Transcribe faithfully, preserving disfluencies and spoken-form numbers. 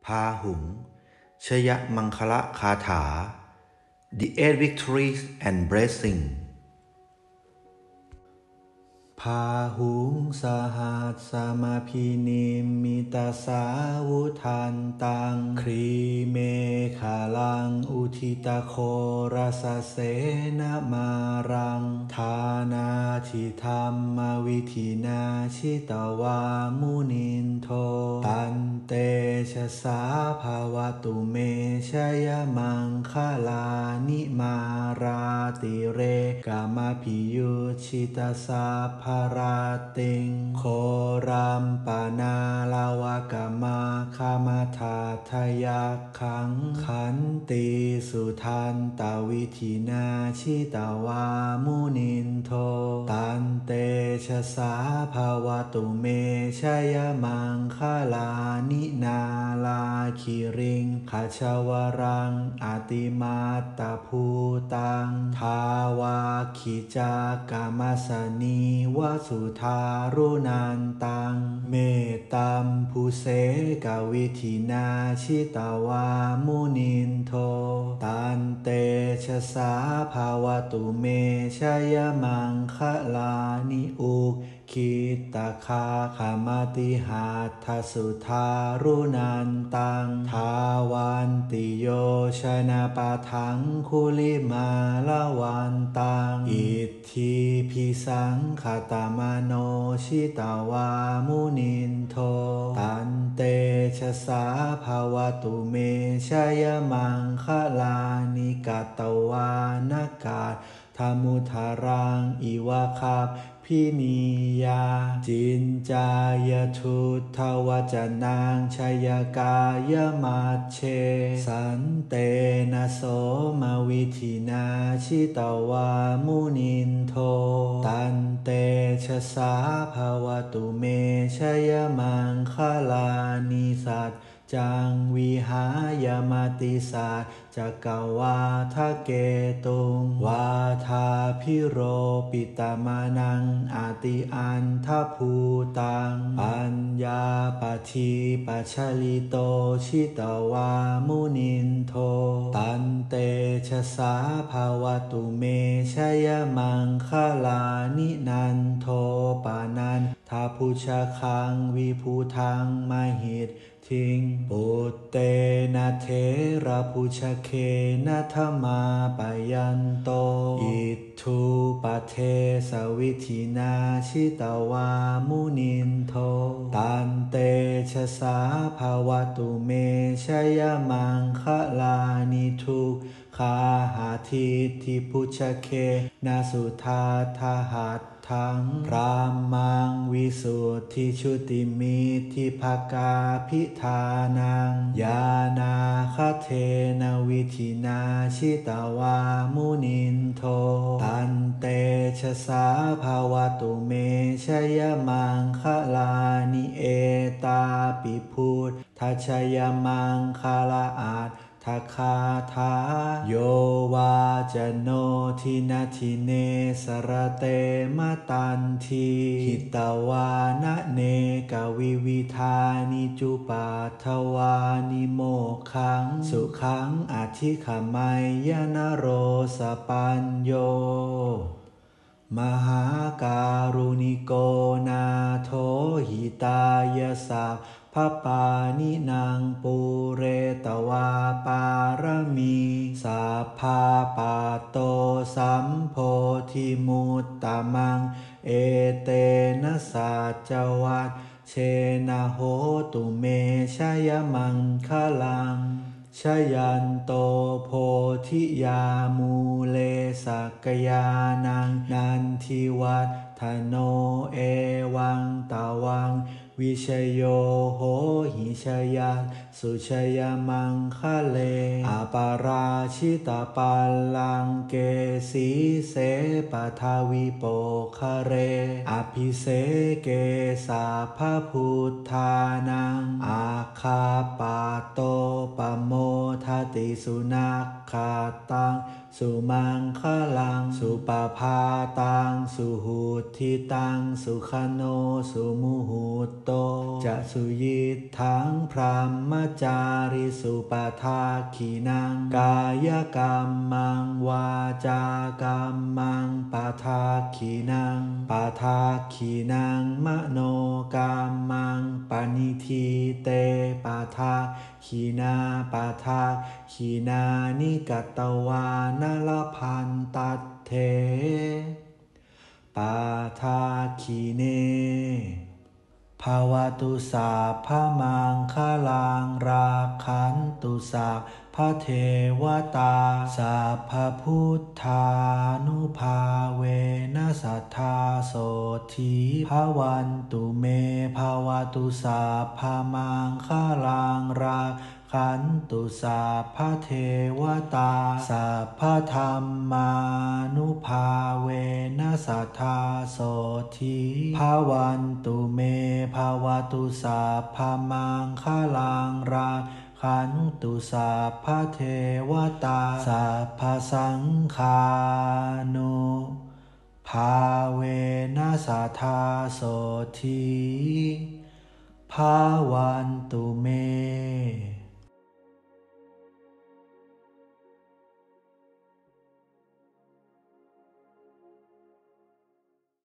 พาหุงชยมังคละคาถา The Eight Victories and Blessings พาหุงสหัสสมาพินิมิตาสาวุทันตังครีเมฆาลังอุทิตโครัสเสนามารังทานาทิธรรมวิธินาชิตวามุนินโทตันเตชะสาภาวตุเมชยมังคลานิมาราติเรกามพิยุชิตสาภราติงโครัมปนาลาวกามาคามาทาทยาขังขันติสุทันตวิธินาชิตวามุนินโทตันเตชะสาภาวตุเมชยมังคลานินาลาคิริงขชวรังอติมาตตภูตังทาวาคิจากามัสนีวสุทารุนันตังเมตตัมภูเสกวิธินาชิตวามุนินโทตันเตชะสาภาวตุเมชยมังคลานิอุคิตาคาขามติหาทสุทารุนันตังทาวันติโยชนะปะทังคุลิมาลาวันตังอิทธิพิสังขตามโนชิตาวามุนินโทตันเตชะสาภาวตุเมชยมังคลานิกาตวานากาศธรรมุทารังอิวะคับพินิยาจินจายทุทวจนางชยกายมัชเชสันเตนะโสมวิธินาชิตวามุนินโทตันเตชะสาภาวตุเมชยมังคลานิสัตจังวิหายมติสาจักวาทะเกตุงวาทาพิโรปิตามานังอาติอันทภูตังปัญญาปทีปัชลิโตชิตวามุนินโทตันเตชะสาภาวตุเมชยมังคลานินันโทปานันทาพุชาคังวิภูทังมหิตทิงปุตเตนะเทระพุชเคนะธรรมาปยันโตอิทุปเทสวิธินาชิตวามุนินโทตันเตชะสาภาวตุเมชยมังคลานิทุกขาหาทิทิพุชเคนาสุทาทหัตทังพรามังวิสุทธิชุติมิทิภกาพิธานังยานาคเทนวิธินาชิตวามุนินโทตันเตชะสาภาวตุเมชยมังคลานิเอตาปิพุทธัชยมังคลาอาตทาคาทาโยวาจโนทินาทิเนสรเตมตันทีหิตวานะเนกวิวิธานิจุปาทวานิโมขังสุขังอธิขมัยยนโรสปัญโยมหาการุณิโกนาโถหิตายสัพพปานินางปุเรตวาปารมีสัพพาปาโตสัมโพธิมุตตมังเอเตนะสัจวัตเชนะโหตุเมชยมังคลังชยันโตโพธิยามูเลสักยานังนันทิวัฒโนเอวังตาวังวิชโยโหหิชยันสุชยมังคเลอาปาราชิตาปัลลังเกสีเสปทาวิโปคะเรอภิเสเกสาพพุทธานังอาคาปาโตปโมทติสุนักขคาตังสุมังคลังสุปภาตังสุหุทิตังสุขโนสุมุหุตโตจะสุยิทังพรหมจาริสุปทาขีนังกายกรรมังวาจากรรมังปาทาขีนังปาทาขีนังมโนกรรมังปณิทีเตปาทาขีนาปาทาขีนานิกัตตวานลพันตัตเถปาทาขีเนภาวตุสาพะมังคลังราคันตุสาพะเทวตาสัพพพุทธานุภาเวนัสสัทธาโสธีภวันตุเมภาวตุสาพะมังคลังราคันตุสาพะเทวตาสัพพธรรมานุภาเวนัสสัทธาโสธีภวันตุเมภาวตุสาพะมังคลังราคันตุสาพะเทวตาสัพพสังฆานุภาเวนัสสัทธาโสธีภวันตุเม